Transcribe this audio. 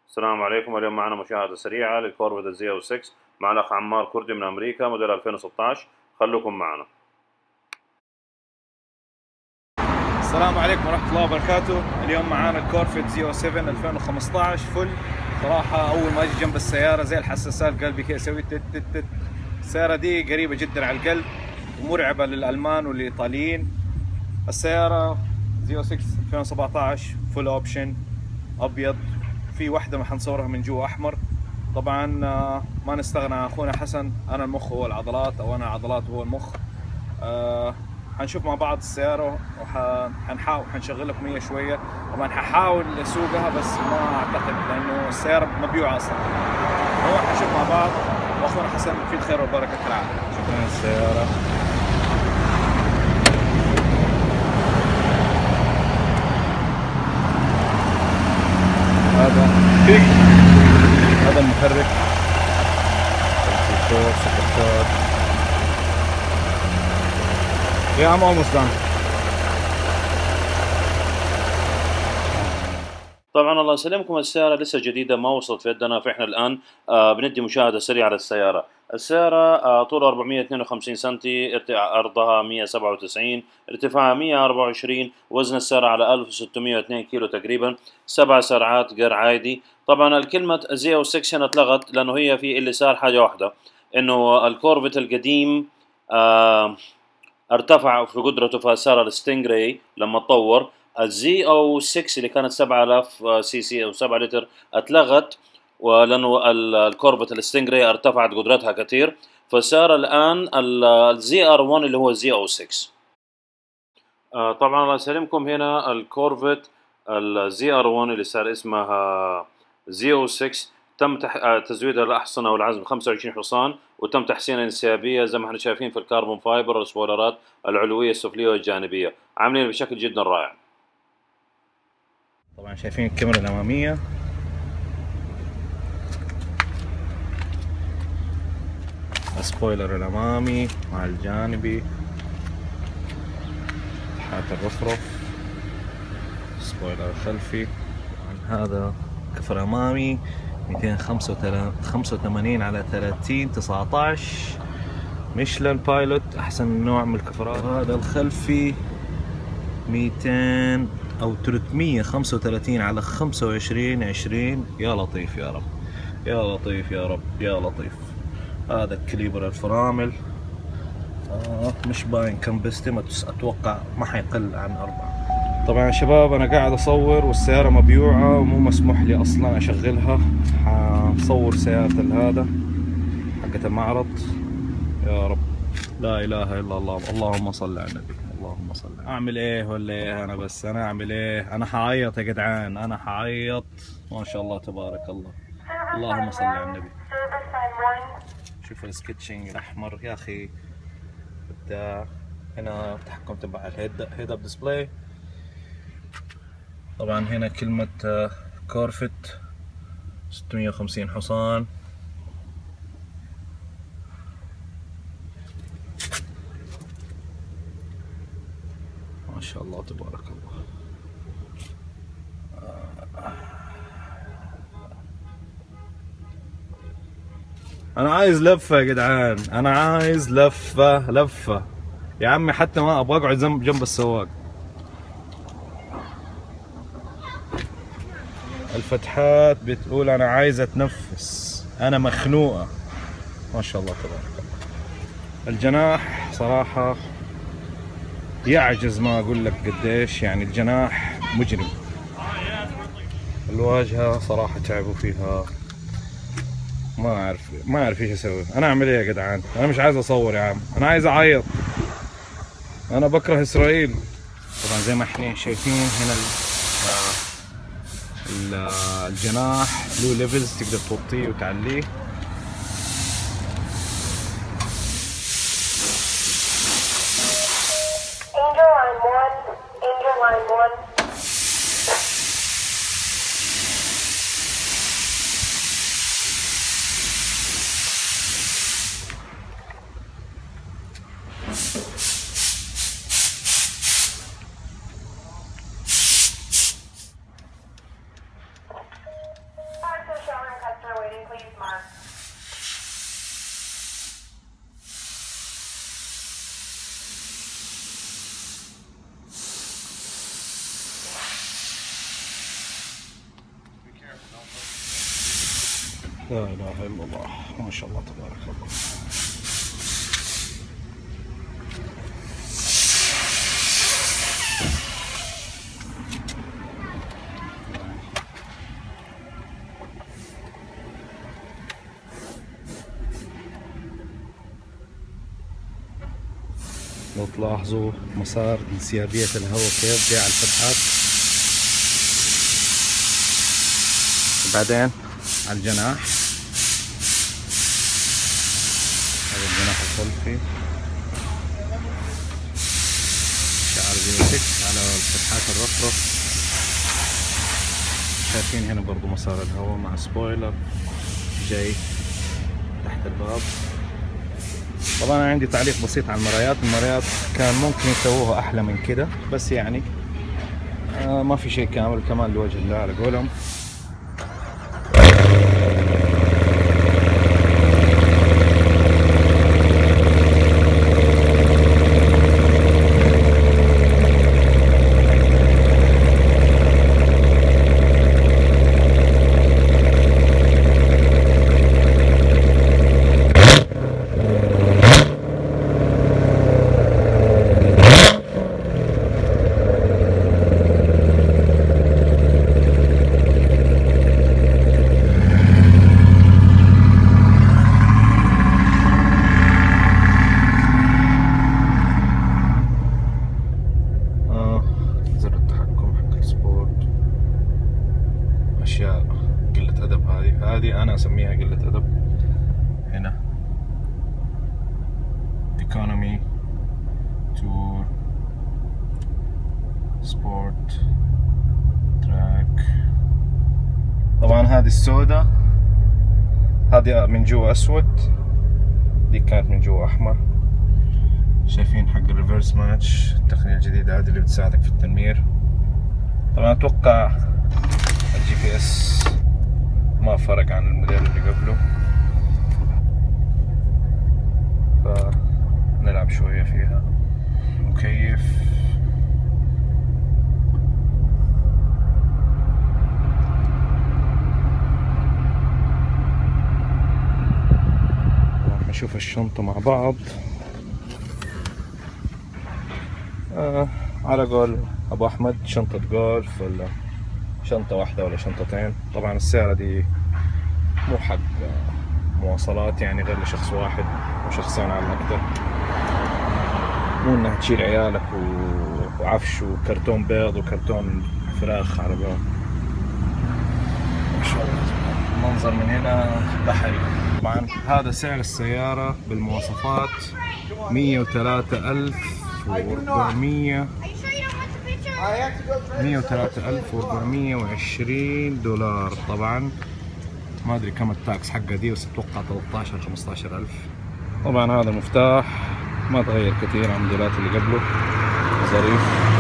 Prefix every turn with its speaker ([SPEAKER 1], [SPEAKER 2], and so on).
[SPEAKER 1] السلام عليكم. اليوم معنا مشاهدة سريعة للكورفت الزي او 6 مع الأخ عمار كردي من أمريكا موديل 2016. خلوكم معنا.
[SPEAKER 2] السلام عليكم ورحمة الله وبركاته. اليوم معانا الكورفت زي او 7 2015 فل. صراحة أول ما أجي جنب السيارة زي الحساسات قلبي كده يسوي تت تت تت. السيارة دي قريبة جدا على القلب ومرعبة للألمان والإيطاليين. السيارة زي او 6 2017 فل أوبشن أبيض، في واحدة ما حنصورها من جوا أحمر. طبعا ما نستغنى عن أخونا حسن، أنا المخ هو العضلات أو أنا العضلات هو المخ. حنشوف مع بعض السيارة وحنحاول حنشغل لكم هي شوية. طبعا ححاول اسوقها بس ما اعتقد لانه السيارة مبيوعة اصلا. هو حنشوف مع بعض واخونا حسن في الخير والبركة كالعادة. شكرا السيارة. هذا كيك، هذا المحرك سوبر. يا عم almost done.
[SPEAKER 1] طبعا الله يسلمكم، السيارة لسه جديدة ما وصلت في يدنا، فإحنا الآن بندي مشاهدة سريعة للسيارة. السيارة طولها 452 سنتي، عرضها 197، ارتفاعها 124، وزن السيارة على 1602 كيلو تقريبا، 7 سرعات غير عادي. طبعا الكلمة زي او 6 هنا اتلغت لأنه هي في اللي صار حاجة واحدة، إنه الكورفت القديم ارتفع في قدرته فصار الستينجراي لما تطور. الزي او 6 اللي كانت 7000 سي سي او 7 لتر اتلغت، ولانه الكورفت الستينجراي ارتفعت قدرتها كثير، فصار الان الزي ار 1 اللي هو الزي او 6. طبعا الله يسلمكم، هنا الكورفت الزي ار 1 اللي صار اسمها زي او 6 تم تزويدها الأحصنة والعزم 25 حصان، وتم تحسينها انسيابية زي ما احنا شايفين في الكربون فايبر والسبويلرات العلوية السفلية والجانبية، عاملين بشكل جدا رائع.
[SPEAKER 2] طبعا شايفين الكاميرا الأمامية، السبويلر الأمامي مع الجانبي، فتحات الرفرف، سبويلر خلفي. طبعا هذا كفر أمامي 285 على 30 19 ميشلان بايلوت، أحسن نوع من الكفرات. هذا الخلفي 200 أو 335 على 25 20. يا لطيف يا رب، يا لطيف يا رب، يا لطيف. هذا الكليبر الفرامل مش باين كم بستم، أتوقع ما حيقل عن 4. طبعا يا شباب أنا قاعد أصور والسيارة مبيوعة ومو مسموح لي أصلا أشغلها. حصور سيارة هذا حقت المعرض. يا رب لا إله إلا الله، اللهم صل على النبي، اللهم صل. أعمل إيه ولا إيه أنا؟ بس أنا أعمل إيه؟ أنا حعيط يا جدعان، أنا حعيط. ما شاء الله تبارك الله، اللهم صل على النبي. شوفوا السكتشنج الأحمر يا أخي. هنا التحكم تبع الهيد اب ديسبلاي. طبعا هنا كلمة كورفت 650 حصان. ما شاء الله تبارك الله. انا عايز لفة يا جدعان، انا عايز لفة يا عمي، حتى ما ابغى اقعد جنب السواق. الفتحات بتقول انا عايز اتنفس، انا مخنوقة. ما شاء الله تبارك الله. الجناح صراحة يعجز ما اقول لك قديش، يعني الجناح مجرم. الواجهة صراحة تعبوا فيها، ما اعرف ايش اسوي. انا اعمل ايه يا جدعان؟ انا مش عايز اصور يا عم، انا عايز اعيط. انا بكره اسرائيل. طبعا زي ما احنا شايفين هنا الجناح له ليفلز تقدر توطيه وتعليه. لا اله الا الله، ما شاء الله تبارك الله. لو تلاحظوا مسار انسيابية الهواء كيف جاي على الفتحات، وبعدين على الجناح، هذا الجناح الخلفي شعر بيوتك على الفتحات الرفرف. شايفين هنا برضو مسار الهواء مع سبويلر جاي تحت الباب. طبعا انا عندي تعليق بسيط على المرايات كان ممكن يسووها احلى من كده، بس يعني ما في شيء كامل، كمان لوجه الله على قولهم. اشياء قلة ادب، هذه انا اسميها قلة ادب. هنا ايكونومي، تور، سبورت، تراك. طبعا هذه السوداء، هذه من جوا اسود، دي كانت من جوا احمر. شايفين حق الريفرس ماتش، التقنية الجديدة هذه اللي بتساعدك في التنمير. طبعا اتوقع الجي بي اس ما فرق عن الموديل اللي قبله، فنلعب شوية فيها. مكيف، نشوف الشنطة مع بعض. على قول ابو احمد شنطة جولف ولا شنطة واحدة ولا شنطتين. طبعا السيارة دي مو حق مواصلات، يعني غير لشخص واحد وشخصين على المقدر، مو انها تشيل عيالك وعفش وكرتون بيض وكرتون فراخ على قول. ما شاء الله المنظر من هنا بحري. طبعا هذا سعر السيارة بالمواصفات 103,420 دولار. طبعا ما ادري كم التاكس حقها دي، بس اتوقع 13-15,000. طبعا هذا المفتاح ما تغير كثير عن الموديلات اللي قبله، ظريف.